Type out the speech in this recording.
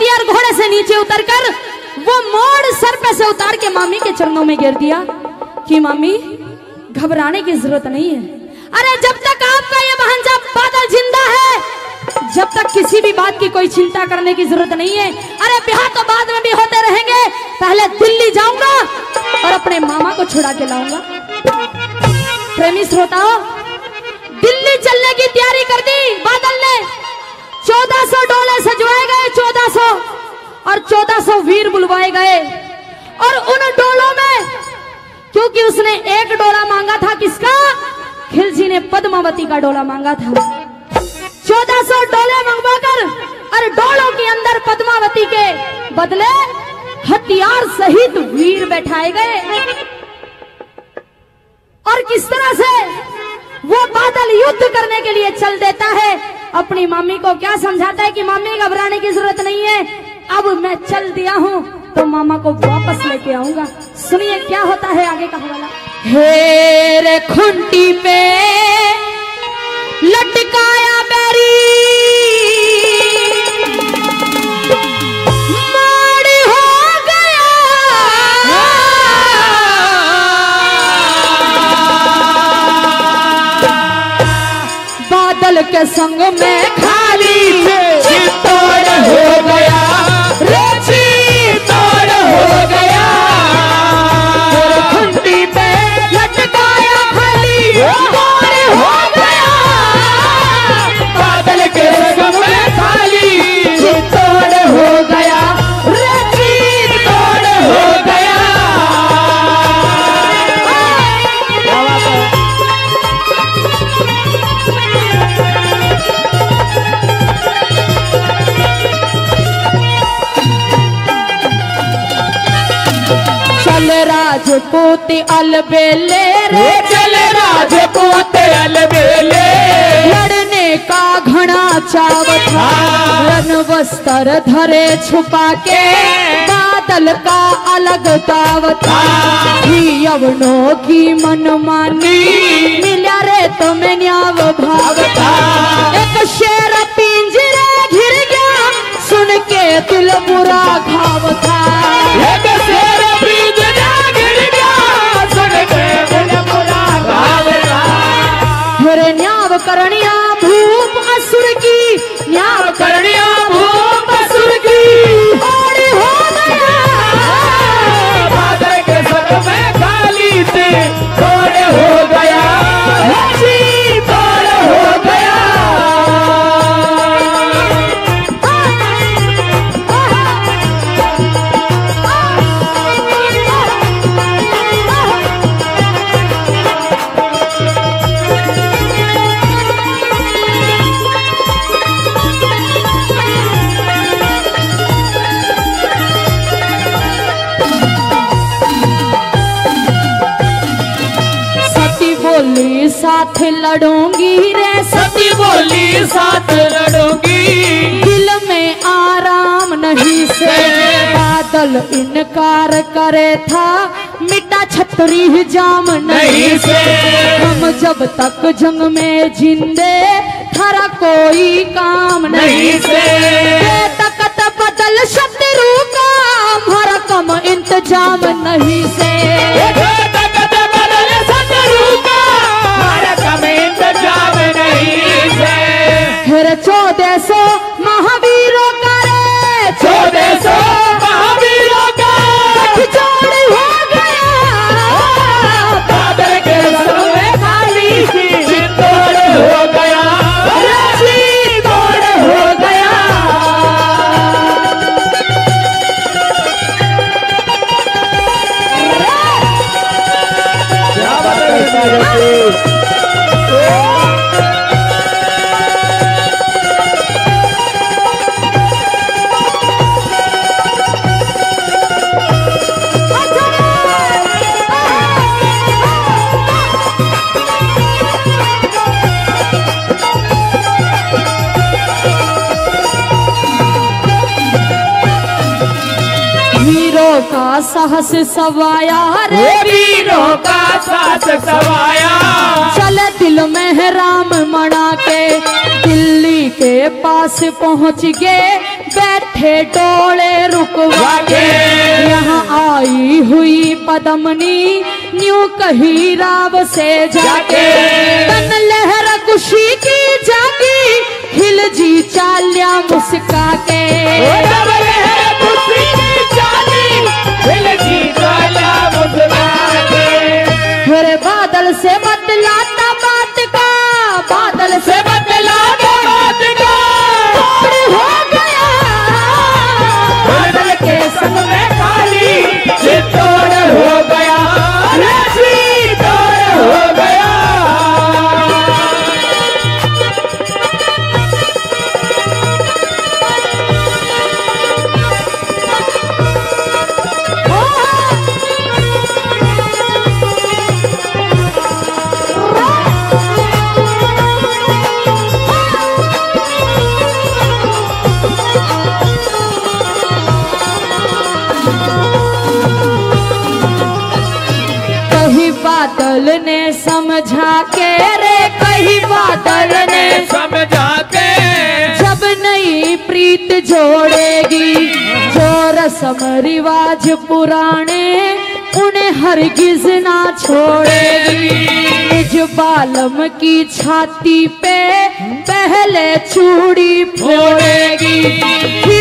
दिया और घोड़े से नीचे उतरकर वो मोड़ सर पे से उतार के मामी के चरणों में गिर दिया कि मामी घबराने की जरूरत नहीं है। अरे जब तक आपका ये भांजा बादल जिंदा है, जब तक किसी भी बात की कोई चिंता करने की जरूरत नहीं है। अरे ब्याह तो बाद में भी होते रहेंगे, पहले दिल्ली जाऊंगा और अपने मामा को छुड़ा के लाऊंगा। प्रेमी श्रोताओ, दिल्ली चलने की तैयारी कर दी बादल ने। 1400 डोले सजवाए गए, 1400, और 1400 वीर बुलवाए गए। और उन डोलों में, क्योंकि उसने एक डोला मांगा था, किसका? खिलजी ने पद्मावती का डोला मांगा था। 1400 डोले मंगवाकर और डोलों के अंदर पद्मावती के बदले हथियार सहित वीर बैठाए गए। और किस तरह से वो बादल युद्ध करने के लिए चल देता है, अपनी मम्मी को क्या समझाता है कि मम्मी घबराने की जरूरत नहीं है, अब मैं चल दिया हूँ तो मामा को वापस लेके आऊंगा। सुनिए क्या होता है आगे का हवाला। हेरे खुंटी पे लटकाया बैरी, मोड़ हो गया बादल के संग में खाली चित्तौड़ हो गया, चित्तौड़ हो गया। खुंटी पे लटकाया खाली मोड़ हो गया, बादल के संग में खाली चित्तौड़ हो गया, चित्तौड़ हो गया। चल राजपूत अलबेले रे, चल राजपूत अलबेले, लड़ने का घना चाव था, रन वस्त्र धरे छुपा के बादल का अलग ताव था। यवनों की मनमानी मिला रे तो मैं न्याव भाव था। एक शेर पिंजरे घिर गया, सुन के दिल बुरा घाव था। एक शेर पिंजरे घिर गया, सुन के दिल बुरा घाव था। मेरे न्याव करनिया भूप असुर की, न्याव करनिया भूप असुर की, और हो गया बादल के संग में खाली से तोड़ हो गया, चित्तौड़ हो गया। बोली साथ लड़ूंगी रे, सती बोली साथ लड़ूंगी, दिल में आराम नहीं से बादल इनकार करे था, मिटा छतरी जाम नहीं से। हम जब तक जंग में जिंदे थारा कोई काम नहीं से। तकत बदल शत्रु का हमारा कम इंतजाम नहीं से। फिर 1400 महावीरों का रे, 1400 महावीरों का जोड़ हो गया, बादल के संग में खाली चित्तौड़ हो गया, चित्तौड़ हो गया। क्या बात है। वीरों का साहस सवाया रे, वीरों का साहस सवाया, चले दिल में राम मना के दिल्ली के पास पहुँच गए, बैठे बैठे डोले रुकवा के, यहाँ आई हुई पदमनी न्यू कही राव से जाके, तन लहर खुशी की जागी हिल जी चाल्या मुस्का के, फिर बादल से बतलाता बात का, बादल से बतलाता बात का हो गया, बादल के संग में खाली चित्तौड़ हो गया, चित्तौड़ हो गया। बादल ने समझा के रे, कहीं बादल ने समझा के, जब नई प्रीत जोड़ेगी जो रस्म रिवाज पुराने उन्हें हरगिज ना छोड़ेगी, निज बालम की छाती पे पहले चूड़ी फोड़ेगी,